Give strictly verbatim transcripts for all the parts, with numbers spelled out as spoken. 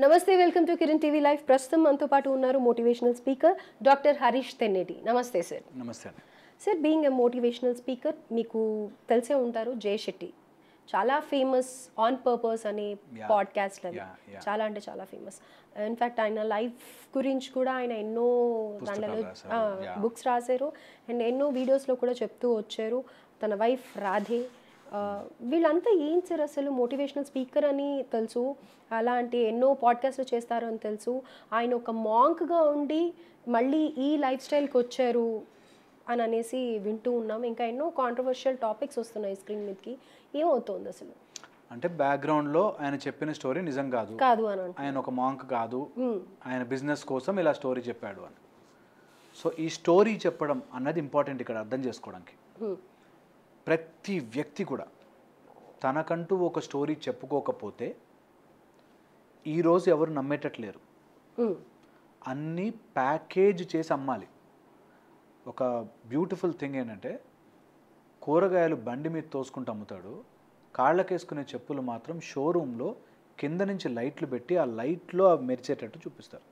నమస్తే, welcome to Kiran TV live. ప్రస్తుతం మనతో పాటు ఉన్నారు motivational speaker doctor Harish Tenneti. నమస్తే సార్. నమస్తే అండి. Sir, being a motivational speaker, మీకు తెలిసే ఉంటారు జై శెట్టి, చాలా ఫేమస్ ఆన్ పర్పస్ అనే పాడ్కాస్ట్లు అవి చాలా అంటే చాలా ఫేమస్. ఇన్ఫ్యాక్ట్ ఆయన లైఫ్ గురించి కూడా ఆయన ఎన్నో దాంట్లో బుక్స్ రాశారు అండ్ ఎన్నో వీడియోస్లో కూడా చెప్తూ వచ్చారు. తన వైఫ్ రాధే, వీళ్ళంతా ఏం సార్ అసలు మోటివేషనల్ స్పీకర్ అని తెలుసు, అలాంటి ఎన్నో పాడ్కాస్ట్లు చేస్తారు అని తెలుసు, ఆయన ఒక మాంక్గా ఉండి మళ్ళీ ఈ లైఫ్ స్టైల్కి వచ్చారు అని అనేసి వింటూ ఉన్నాం. ఇంకా ఎన్నో కాంట్రవర్షియల్ టాపిక్స్ వస్తున్నాయి స్క్రీన్ మీదకి. ఏమవుతుంది అసలు? అంటే బ్యాక్గ్రౌండ్లో ఆయన చెప్పిన స్టోరీ నిజం కాదు కాదు అని ఆయన ఒక మాంక్ కాదు, ఆయన బిజినెస్ కోసం ఇలా స్టోరీ చెప్పాడు అని. సో ఈ స్టోరీ చెప్పడం అన్నది ఇంపార్టెంట్ ఇక్కడ అర్థం చేసుకోవడానికి. ప్రతి వ్యక్తి కూడా తనకంటూ ఒక స్టోరీ చెప్పుకోకపోతే ఈరోజు ఎవరు నమ్మేటట్లేరు. అన్నీ ప్యాకేజ్ చేసి అమ్మాలి. ఒక బ్యూటిఫుల్ థింగ్ ఏంటంటే, కూరగాయలు బండి మీద తోసుకుంటూ అమ్ముతాడు, కాళ్ళకేసుకునే చెప్పులు మాత్రం షోరూంలో కింద నుంచి లైట్లు పెట్టి ఆ లైట్లో అవి మెరిచేటట్టు చూపిస్తారు.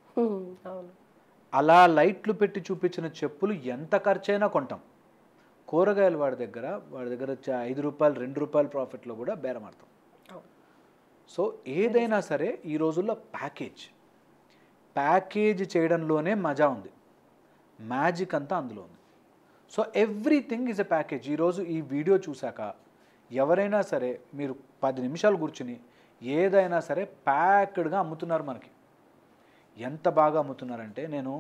అలా లైట్లు పెట్టి చూపించిన చెప్పులు ఎంత ఖర్చైనా కొంటాం. కూరగాయలు వాడి దగ్గర వాడి దగ్గర వచ్చే ఐదు రూపాయలు రెండు రూపాయల ప్రాఫిట్లో కూడా బేరమాడతాం. సో ఏదైనా సరే ఈ రోజుల్లో ప్యాకేజ్ ప్యాకేజ్ చేయడంలోనే మజా ఉంది, మ్యాజిక్ అంతా అందులో ఉంది. So everything is a package. ఈరోజు ఈ వీడియో చూశాక ఎవరైనా సరే మీరు పది నిమిషాలు కూర్చుని ఏదైనా సరే ప్యాక్డ్గా అమ్ముతున్నారు. మనకి ఎంత బాగా అమ్ముతున్నారంటే, నేను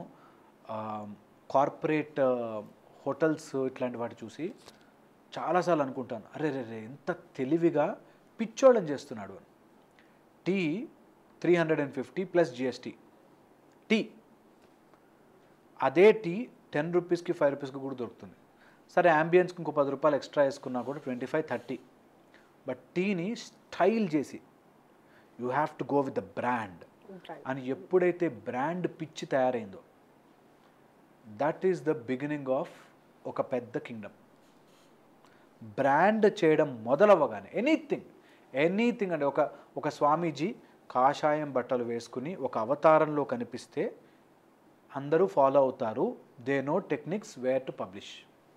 కార్పొరేట్ హోటల్స్ ఇట్లాంటి వాటి చూసి చాలాసార్లు అనుకుంటాను, అరే రే రే ఎంత తెలివిగా పిచ్చోళ్ళని చేస్తున్నాడు అని. Tea three hundred and fifty plus GST tea. అదే టీ టెన్ రూపీస్కి ఫైవ్ రూపీస్కి కూడా దొరుకుతుంది. సరే యాంబియన్స్కి ఇంకో పది రూపాయలు ఎక్స్ట్రా వేసుకున్నా కూడా ట్వంటీ ఫైవ్ థర్టీ. బట్ టీని స్టైల్ చేసి you have to go with the brand అని ఎప్పుడైతే బ్రాండ్ పిచ్చి తయారైందో, that is the beginning of ఒక పెద్ద కింగ్డమ్. బ్రాండ్ చేయడం మొదలవ్వగానే ఎనీథింగ్ ఎనీథింగ్ అంటే ఒక ఒక స్వామీజీ కాషాయం బట్టలు వేసుకుని ఒక అవతారంలో కనిపిస్తే అందరూ ఫాలో అవుతారు. They know techniques where to publish.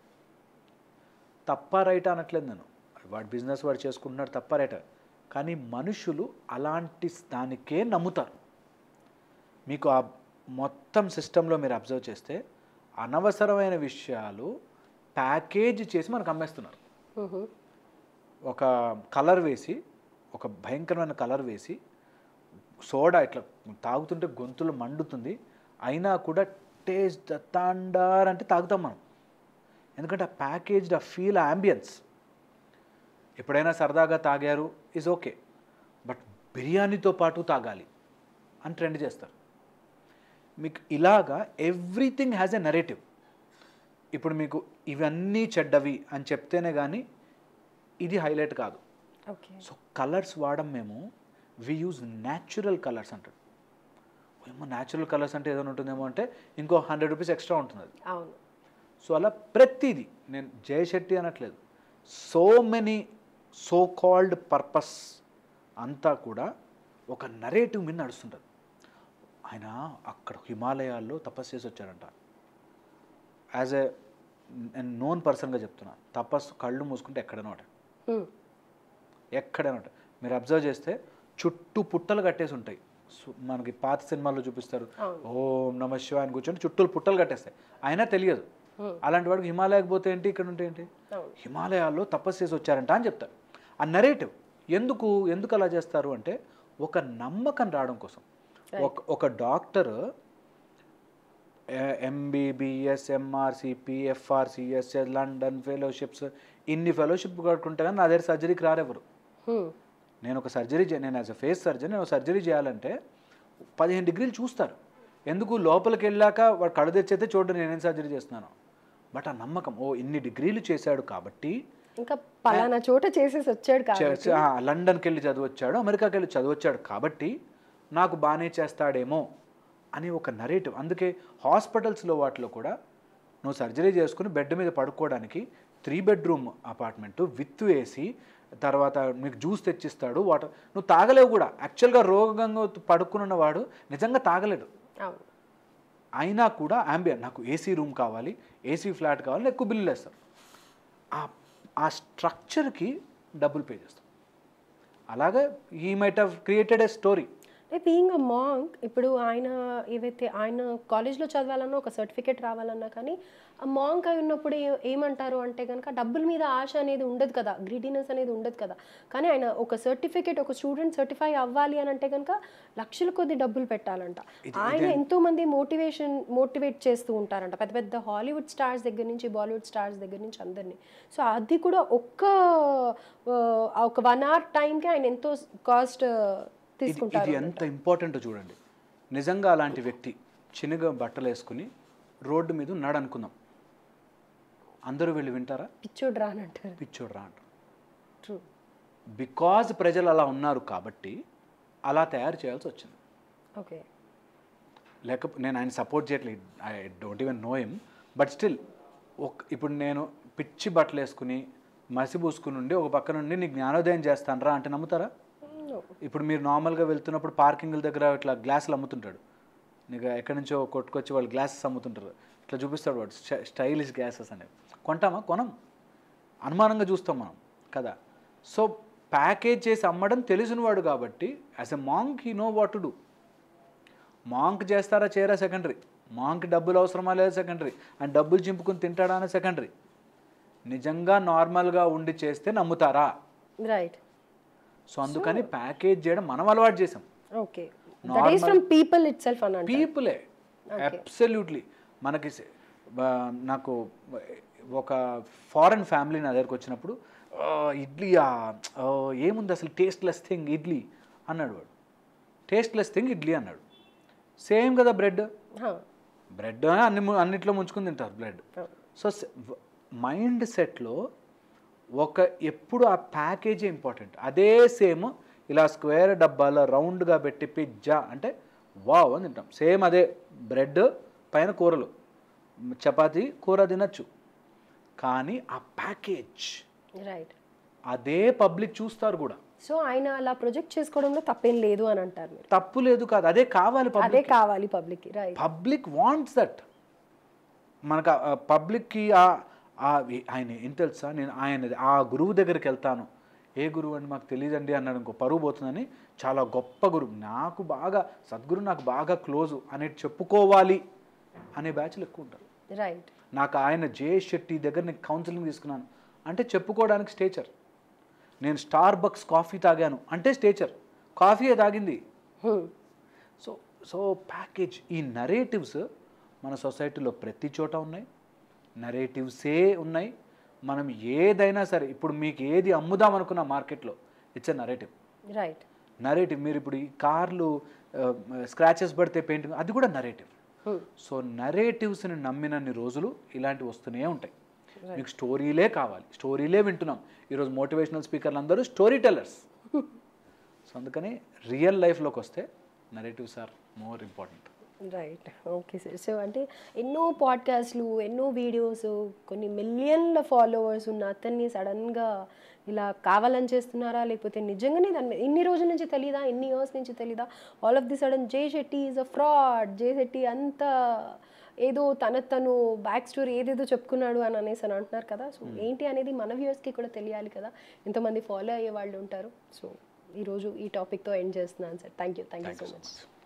తప్ప రైట్ అనట్లేదు నేను, వాడి బిజినెస్ వాడు చేసుకుంటున్నాడు, తప్ప రైట్. కానీ మనుషులు అలాంటి దానికే నమ్ముతారు. మీకు ఆ మొత్తం సిస్టంలో మీరు అబ్జర్వ్ చేస్తే అనవసరమైన విషయాలు ప్యాకేజ్ చేసి మనకు అమ్మేస్తున్నారు. ఒక కలర్ వేసి, ఒక భయంకరమైన కలర్ వేసి, సోడా ఇట్లా తాగుతుంటే గొంతులు మండుతుంది, అయినా కూడా టేస్ట్ తాండార్ అంటే తాగుతాం మనం. ఎందుకంటే ఆ ప్యాకేజ్డ్ ఆ ఫీల్, ఆ అంబియన్స్. ఎప్పుడైనా సరదాగా తాగారు ఈజ్ ఓకే, బట్ బిర్యానీతో పాటు తాగాలి అని ట్రెండ్ చేస్తారు. మీకు ఇలాగా ఎవ్రీథింగ్ హ్యాజ్ ఎ నెరేటివ్. ఇప్పుడు మీకు ఇవన్నీ చెడ్డవి అని చెప్తేనే కానీ ఇది హైలైట్ కాదు. సో కలర్స్ వాడడం మేము, వి యూజ్ న్యాచురల్ కలర్స్ అంటారు. ఏమో న్యాచురల్ కలర్స్ అంటే ఏదైనా ఉంటుందేమో అంటే ఇంకో హండ్రెడ్ రూపీస్ ఎక్స్ట్రా ఉంటుంది అది. సో అలా ప్రతిదీ, నేను జై శెట్టి అనట్లేదు, so many so called purpose అంతా కూడా ఒక నరేటివ్ మీద నడుస్తుంటుంది. ఆయన అక్కడ హిమాలయాల్లో తపస్సు చేసి వచ్చాడంట. యాజ్ ఎ నోన్ పర్సన్గా చెప్తున్నా, తపస్సు కళ్ళు మూసుకుంటే ఎక్కడైనా ఉంటాయి, ఎక్కడైనా ఉంటాయి. మీరు అబ్జర్వ్ చేస్తే చుట్టూ పుట్టలు కట్టేసి ఉంటాయి. మనకి పాత సినిమాల్లో చూపిస్తారు, ఓం నమ శివాయ అని కూర్చొని చుట్టూ పుట్టలు కట్టేస్తాయి, అయినా తెలియదు. అలాంటి వాడికి హిమాలయాకి పోతే ఏంటి, ఇక్కడ ఉంటే ఏంటి, హిమాలయాల్లో తపస్సు చేసి వచ్చారంట అని చెప్తారు. ఆ నెరేటివ్ ఎందుకు ఎందుకు అలా చేస్తారు అంటే, ఒక నమ్మకం రావడం కోసం. ఒక ఒక doctor MBBS, MRCP, FRCS, London fellowships, ఇన్ని ఫెలోషిప్ కట్టుకుంటే కానీ నా దగ్గర సర్జరీకి రారెవరు. నేను ఒక సర్జరీ నేను యాజ్ అ ఫేస్ సర్జన్ నేను సర్జరీ చేయాలంటే పదిహేను డిగ్రీలు చూస్తారు. ఎందుకు, లోపలికి వెళ్ళాక వాడు కళ్ళు తెచ్చైతే చూడండి నేనేం సర్జరీ చేస్తున్నాను. బట్ ఆ నమ్మకం, ఓ ఇన్ని డిగ్రీలు చేశాడు కాబట్టి, ఇంకా పలానా చోట చేసేసి వచ్చాడు కాబట్టి, లండన్కి వెళ్ళి చదివచ్చాడు, అమెరికాకి వెళ్ళి చదివచ్చాడు కాబట్టి నాకు బాగానే చేస్తాడేమో అని ఒక నరేటివ్. అందుకే హాస్పిటల్స్లో వాటిలో కూడా నువ్వు సర్జరీ చేసుకుని బెడ్ మీద పడుకోవడానికి three bedroom apartment with AC, తర్వాత మీకు జ్యూస్ తెచ్చిస్తాడు, వాటర్ నువ్వు తాగలేవు కూడా. యాక్చువల్గా రోగంగా పడుకున్న వాడు నిజంగా తాగలేడు. అయినా కూడా అంబియన్ నాకు ఏసీ రూమ్ కావాలి, ఏసీ ఫ్లాట్ కావాలి, ఎక్కువ బిల్లు వేస్తారు. ఆ స్ట్రక్చర్కి డబ్బులు పే చేస్తాం. అలాగే he might have created a story. Being a monk, ఇప్పుడు ఆయన ఏవైతే ఆయన కాలేజ్లో చదవాలన్నా ఒక సర్టిఫికేట్ రావాలన్నా కానీ ఆ మాంక్ అయి ఉన్నప్పుడు ఏ ఏమంటారు అంటే కనుక డబ్బుల మీద ఆశ అనేది ఉండదు కదా, గ్రీడీనెస్ అనేది ఉండదు కదా. కానీ ఆయన ఒక సర్టిఫికేట్, ఒక స్టూడెంట్ సర్టిఫై అవ్వాలి అని అంటే కనుక లక్షల కొద్ది డబ్బులు పెట్టాలంట. ఆయన ఎంతోమంది మోటివేషన్ మోటివేట్ చేస్తూ ఉంటారంట, పెద్ద పెద్ద హాలీవుడ్ స్టార్స్ దగ్గర నుంచి బాలీవుడ్ స్టార్స్ దగ్గర నుంచి అందరినీ. సో అది కూడా ఒక్క ఒక వన్ అవర్ టైంకి ఆయన ఎంతో కాస్ట్ తీసుకుంటారు. ఇది ఎంత ఇంపార్టెంట్ చూడండి. నిజంగా అలాంటి వ్యక్తి చిన్నగా బట్టలు వేసుకుని రోడ్డు మీద ఉన్నాడు అనుకుందాం, అందరూ వెళ్ళి వింటారా? పిచ్చోడు రా అంటారు. పిచ్చోడు రా అంటారు. ట్రూ. బికాజ్ ప్రజలు అలా ఉన్నారు కాబట్టి అలా తయారు చేయాల్సి వచ్చింది. ఓకే. లేకపోతే నేను ఆయన సపోర్ట్ చేయట్లేదు, I don't even know him, but still ఒక ఇప్పుడు నేను పిచ్చి బట్టలు వేసుకుని మసి పూసుకుని ఉండి ఒక పక్క నుండి నీకు జ్ఞానోదయం చేస్తాను రా అంటే నమ్ముతారా? ఇప్పుడు మీరు నార్మల్గా వెళ్తున్నప్పుడు పార్కింగ్ల దగ్గర ఇట్లా గ్లాసులు అమ్ముతుంటాడు, నీకు ఎక్కడి నుంచో కొట్టుకొచ్చి వాళ్ళు గ్లాసెస్ అమ్ముతుంటారు, ఇట్లా చూపిస్తాడు వాడు స్టైలిష్ గ్లాసెస్ అనేవి. కొంటామా? కొనం. అనుమానంగా చూస్తాం మనం కదా. సో ప్యాకేజ్ చేసి అమ్మడం తెలిసినవాడు కాబట్టి as a monk he know what to do. Monk చేస్తారా చేయరా సెకండరీ, మాంక్ డబ్బులు అవసరమా లేదా సెకండరీ, అండ్ డబ్బులు చింపుకుని తింటాడా అనే సెకండరీ. నిజంగా నార్మల్గా ఉండి చేస్తే నమ్ముతారా? రైట్. సో అందుకని ప్యాకేజ్ చేయడం మనం అలవాటు చేసాం. Okay. That is from people itself అన్న పీపులే అబ్సల్యూట్లీ. మనకి నాకు ఒక ఫారెన్ ఫ్యామిలీ నా దగ్గరకు వచ్చినప్పుడు ఇడ్లీయా ఏముంది అసలు టేస్ట్లెస్ థింగ్ ఇడ్లీ అన్నాడు వాడు. టేస్ట్లెస్ థింగ్ ఇడ్లీ అన్నాడు. సేమ్ కదా బ్రెడ్, బ్రెడ్ అన్ని అన్నిట్లో ముంచుకుని తింటారు బ్రెడ్. సో మైండ్ సెట్లో ఒక ఎప్పుడు ఆ ప్యాకేజీ ఇంపార్టెంట్. అదే సేమ్ ఇలా స్క్వేర్ డబ్బాలో రౌండ్గా పెట్టి పిజ్జా అంటే వావ్ అని తింటాం. సేమ్ అదే బ్రెడ్ పైన కూరలు, చపాతీ కూర తినచ్చు, కానీ ఆ ప్యాకేజ్ రైట్ అదే పబ్లిక్ చూస్తారు కూడా. సో ఆయన అలా ప్రొజెక్ట్ చేసుకోవడంలో తప్పేం లేదు అని అంటారు. తప్పు లేదు కాదు, అదే కావాలి, అదే కావాలి public. Right. Public wants that. మనకు పబ్లిక్కి ఆయన ఏం తెలుసా, నేను ఆయన ఆ గురువు దగ్గరికి వెళ్తాను, ఏ గురువు అని మాకు తెలియదండి అన్నాడు, ఇంకో పరువు పోతుందని. చాలా గొప్ప గురువు, నాకు బాగా సద్గురు, నాకు బాగా క్లోజు అనేది చెప్పుకోవాలి అనే బ్యాచ్లు ఎక్కువ ఉంటారు. రైట్. నాకు ఆయన జే శెట్టి దగ్గర నేను కౌన్సిలింగ్ తీసుకున్నాను అంటే చెప్పుకోవడానికి స్టేచర్. నేను స్టార్ బక్స్ కాఫీ తాగాను అంటే స్టేచర్, కాఫీయే తాగింది. సో సో ప్యాకేజ్, ఈ నరేటివ్స్ మన సొసైటీలో ప్రతి చోట ఉన్నాయి, నరేటివ్సే ఉన్నాయి. మనం ఏదైనా సరే ఇప్పుడు మీకు ఏది అమ్ముదాం అనుకున్న మార్కెట్లో it's a narrative. Right. Narrative. మీరు ఇప్పుడు ఈ కార్లు స్క్రాచెస్ పడితే పెయింటింగ్, అది కూడా నరేటివ్. సో నరేటివ్స్ని నమ్మినన్ని రోజులు ఇలాంటివి వస్తూనే ఉంటాయి. మీకు స్టోరీలే కావాలి, స్టోరీలే వింటున్నాం ఈరోజు. మోటివేషనల్ స్పీకర్లు అందరూ స్టోరీ టెల్లర్స్. సో అందుకని రియల్ లైఫ్లోకి వస్తే narratives are more important. Right. Okay sir. So అంటే ఎన్నో పాడ్కాస్ట్లు, ఎన్నో వీడియోస్, కొన్ని మిలియన్ల ఫాలోవర్స్ ఉన్న అతన్ని సడన్గా ఇలా కావాలని చేస్తున్నారా, లేకపోతే నిజంగానే దాని మీద ఇన్ని రోజుల నుంచి తెలీదా, ఎన్ని ఇయర్స్ నుంచి తెలీదా, all of the sudden Jay Shetty is a fraud, Jay Shetty అంతా ఏదో తన తను బ్యాక్ స్టోరీ ఏదేదో చెప్పుకున్నాడు అని అనేసి అని అంటున్నారు కదా. సో ఏంటి అనేది మన వ్యూవర్స్కి కూడా తెలియాలి కదా, ఎంతమంది ఫాలో అయ్యే వాళ్ళు ఉంటారు. సో ఈరోజు ఈ టాపిక్తో ఎండ్ చేస్తున్నాను sir. Thank you thank you so much.